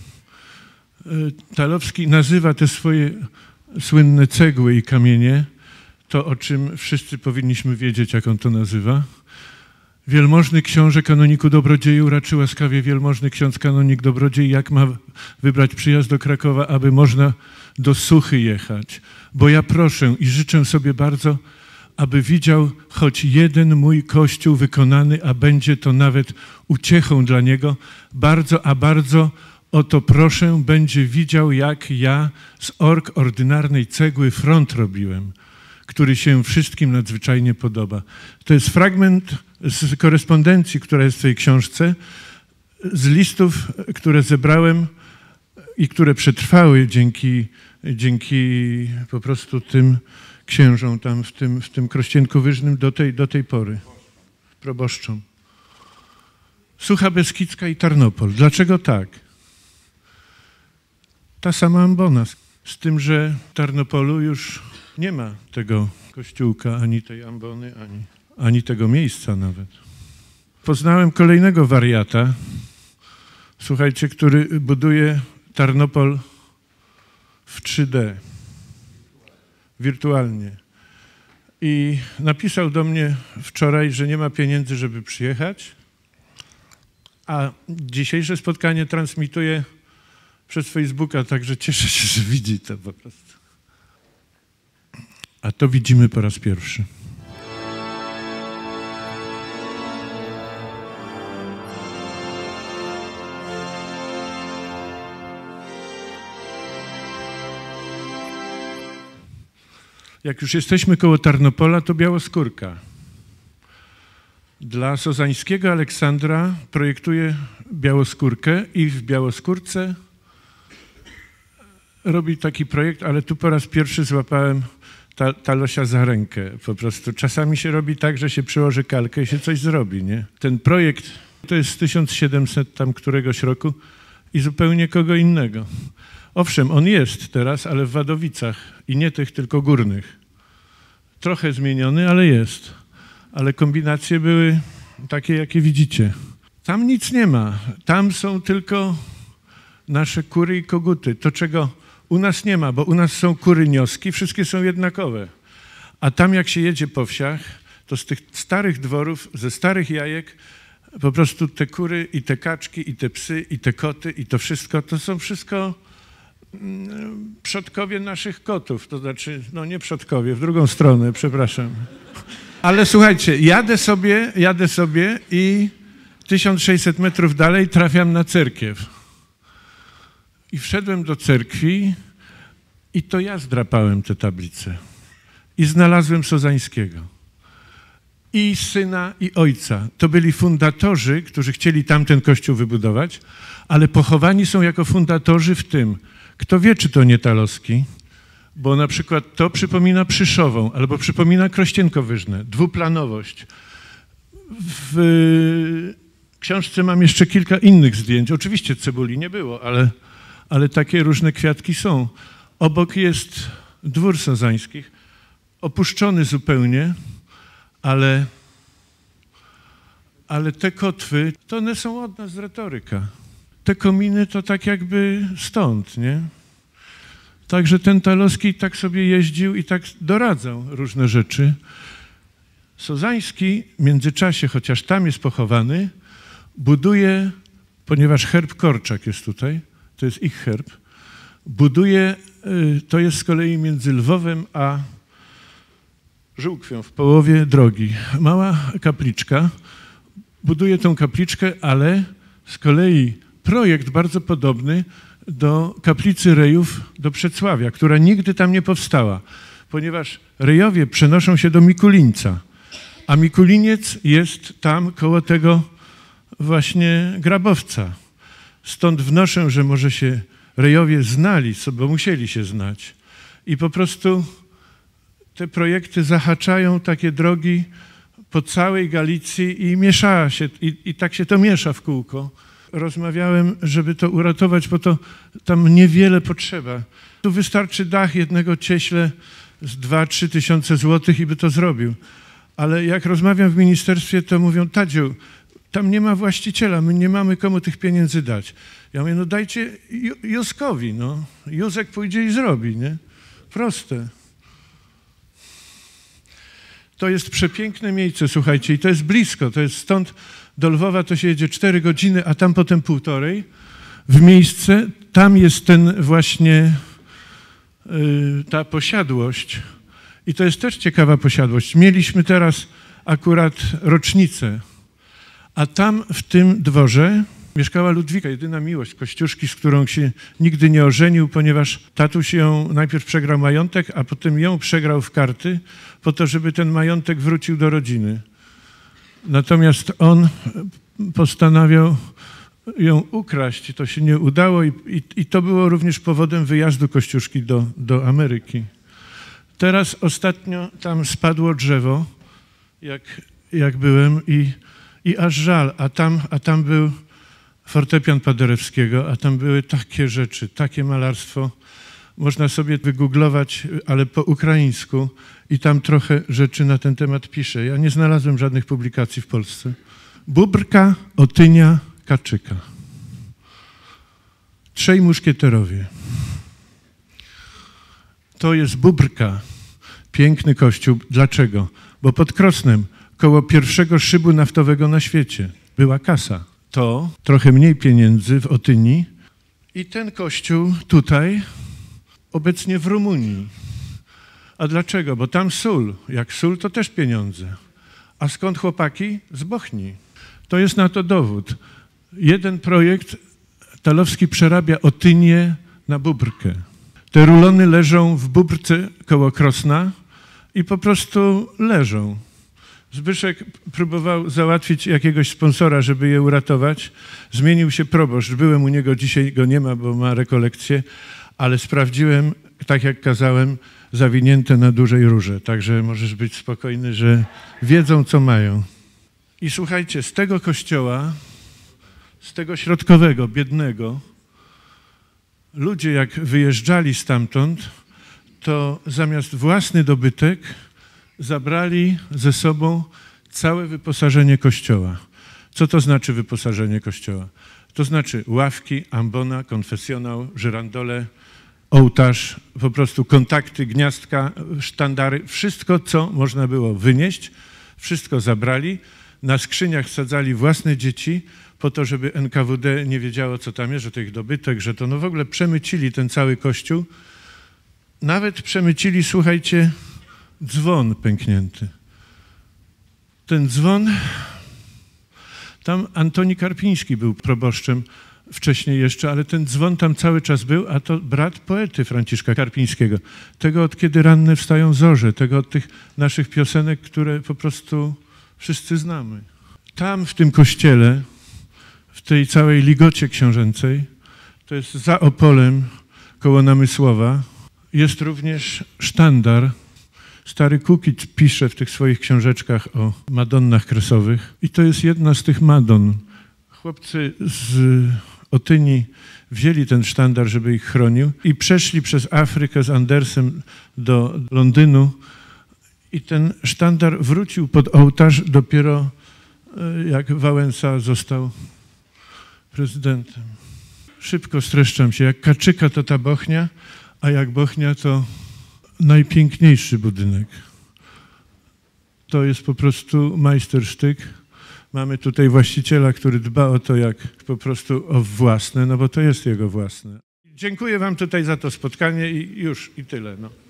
Talowski nazywa te swoje słynne cegły i kamienie, to o czym wszyscy powinniśmy wiedzieć, jak on to nazywa. Wielmożny książę kanoniku Dobrodzieju, raczy łaskawie wielmożny ksiądz kanonik Dobrodziej, jak ma wybrać przyjazd do Krakowa, aby można do Suchy jechać. Bo ja proszę i życzę sobie bardzo, aby widział choć jeden mój kościół wykonany, a będzie to nawet uciechą dla niego. Bardzo, a bardzo o to proszę, będzie widział, jak ja z ordynarnej cegły front robiłem, który się wszystkim nadzwyczajnie podoba. To jest fragment z korespondencji, która jest w tej książce, z listów, które zebrałem i które przetrwały dzięki po prostu tym księżom tam w tym Krościenku Wyżnym do tej pory, proboszczom. Sucha Beskidzka i Tarnopol. Dlaczego tak? Ta sama ambona, z tym, że w Tarnopolu już nie ma tego kościółka, ani tej ambony, ani tego miejsca nawet. Poznałem kolejnego wariata, słuchajcie, który buduje Tarnopol w 3D, wirtualnie. I napisał do mnie wczoraj, że nie ma pieniędzy, żeby przyjechać, A dzisiejsze spotkanie transmituję przez Facebooka, także cieszę się, że widzi to po prostu. A to widzimy po raz pierwszy. Jak już jesteśmy koło Tarnopola, to Białoskórka. Dla Sozańskiego Aleksandra projektuje Białoskórkę i w Białoskórce robi taki projekt, ale tu po raz pierwszy złapałem Talosia za rękę. Po prostu czasami się robi tak, że się przyłoży kalkę i się coś zrobi, nie? Ten projekt to jest z 1700 tam któregoś roku i zupełnie kogo innego. Owszem, on jest teraz, ale w Wadowicach i nie tych, tylko górnych. Trochę zmieniony, ale jest. Ale kombinacje były takie, jakie widzicie. Tam nic nie ma. Tam są tylko nasze kury i koguty. To, czego u nas nie ma, bo u nas są kury nioski, wszystkie są jednakowe. A tam jak się jedzie po wsiach, to z tych starych dworów, ze starych jajek, po prostu te kury i te kaczki i te psy i te koty i to wszystko, to są wszystko przodkowie naszych kotów. To znaczy, no nie przodkowie, w drugą stronę, przepraszam. Ale słuchajcie, jadę sobie i 1600 metrów dalej trafiam na cerkiew. I wszedłem do cerkwi i to ja zdrapałem tę tablicę. I znalazłem Sozańskiego. I syna, i ojca. To byli fundatorzy, którzy chcieli tamten kościół wybudować, ale pochowani są jako fundatorzy w tym. Kto wie, czy to nie Talowski? Bo na przykład to przypomina Przyszową albo przypomina Krościenko-Wyżne. Dwuplanowość. W książce mam jeszcze kilka innych zdjęć. Oczywiście cebuli nie było, ale takie różne kwiatki są. Obok jest dwór Sozańskich, opuszczony zupełnie, ale te kotwy, to one są od nas z retoryka. Te kominy to tak jakby stąd, nie? Także ten Talowski tak sobie jeździł i tak doradzał różne rzeczy. Sozański w międzyczasie, chociaż tam jest pochowany, buduje, ponieważ herb Korczak jest tutaj, to jest ich herb, buduje, to jest z kolei między Lwowem a Żółkwią, w połowie drogi. Mała kapliczka, buduje tą kapliczkę, ale z kolei projekt bardzo podobny do kaplicy Rejów do Przecławia, która nigdy tam nie powstała, ponieważ Rejowie przenoszą się do Mikulińca, a Mikuliniec jest tam koło tego właśnie grabowca. Stąd wnoszę, że może się Rejowie znali, bo musieli się znać. I po prostu te projekty zahaczają takie drogi po całej Galicji i miesza się, i tak się to miesza w kółko. Rozmawiałem, żeby to uratować, bo to tam niewiele potrzeba. Tu wystarczy dach jednego cieśle z 2-3 tysiące złotych i by to zrobił. Ale jak rozmawiam w ministerstwie, to mówią, Tadziu, tam nie ma właściciela, my nie mamy komu tych pieniędzy dać. Ja mówię, no dajcie Józkowi, no. Józek pójdzie i zrobi, nie? Proste. To jest przepiękne miejsce, słuchajcie, i to jest blisko, to jest stąd do Lwowa to się jedzie 4 godziny, a tam potem 1,5 w miejsce, tam jest ten właśnie, ta posiadłość i to jest też ciekawa posiadłość. Mieliśmy teraz akurat rocznicę, a tam w tym dworze mieszkała Ludwika, jedyna miłość Kościuszki, z którą się nigdy nie ożenił, ponieważ tatuś ją najpierw przegrał majątek, a potem ją przegrał w karty po to, żeby ten majątek wrócił do rodziny. Natomiast on postanawiał ją ukraść, to się nie udało i to było również powodem wyjazdu Kościuszki do Ameryki. Teraz ostatnio tam spadło drzewo, jak byłem i aż żal, a tam był fortepian Paderewskiego, a tam były takie rzeczy, takie malarstwo. Można sobie wygooglować, ale po ukraińsku i tam trochę rzeczy na ten temat pisze. Ja nie znalazłem żadnych publikacji w Polsce. Bubrka, Otynia, Kaczyka. 3 muszkieterowie. To jest Bubrka. Piękny kościół. Dlaczego? Bo pod Krosnem, koło pierwszego szybu naftowego na świecie, była kasa. to trochę mniej pieniędzy w Otyni i ten kościół tutaj, obecnie w Rumunii. A dlaczego? Bo tam sól. Jak sól, to też pieniądze. A skąd chłopaki? Z Bochni. To jest na to dowód. Jeden projekt Talowski przerabia Otynię na Bóbrkę. Te rulony leżą w Bóbrce koło Krosna i po prostu leżą. Zbyszek próbował załatwić jakiegoś sponsora, żeby je uratować. Zmienił się proboszcz. Byłem u niego, dzisiaj go nie ma, bo ma rekolekcję, ale sprawdziłem, tak jak kazałem, zawinięte na dużej rurze. Także możesz być spokojny, że wiedzą, co mają. I słuchajcie, z tego kościoła, z tego środkowego, biednego, ludzie jak wyjeżdżali stamtąd, to zamiast własny dobytek zabrali ze sobą całe wyposażenie kościoła. Co to znaczy wyposażenie kościoła? To znaczy ławki, ambona, konfesjonał, żyrandole, ołtarz, po prostu kontakty, gniazdka, sztandary, wszystko, co można było wynieść, wszystko zabrali. Na skrzyniach sadzali własne dzieci po to, żeby NKWD nie wiedziało, co tam jest, że to ich dobytek, że to no w ogóle przemycili ten cały kościół. Nawet przemycili, słuchajcie, dzwon pęknięty. Ten dzwon, tam Antoni Karpiński był proboszczem wcześniej jeszcze, ale ten dzwon tam cały czas był, a to brat poety Franciszka Karpińskiego. Tego od kiedy ranne wstają zorze, tego od tych naszych piosenek, które po prostu wszyscy znamy. Tam w tym kościele, w tej całej ligocie książęcej, to jest za Opolem koło Namysłowa, jest również sztandar. Stary Kukiz pisze w tych swoich książeczkach o Madonnach kresowych i to jest jedna z tych Madon. Chłopcy z Otyni wzięli ten sztandar, żeby ich chronił i przeszli przez Afrykę z Andersem do Londynu i ten sztandar wrócił pod ołtarz dopiero jak Wałęsa został prezydentem. Szybko streszczam się, jak Kaczyka to ta Bochnia, a jak Bochnia to najpiękniejszy budynek. To jest po prostu majstersztyk. Mamy tutaj właściciela, który dba o to jak po prostu o własne, no bo to jest jego własne. Dziękuję wam tutaj za to spotkanie i już, i tyle. No.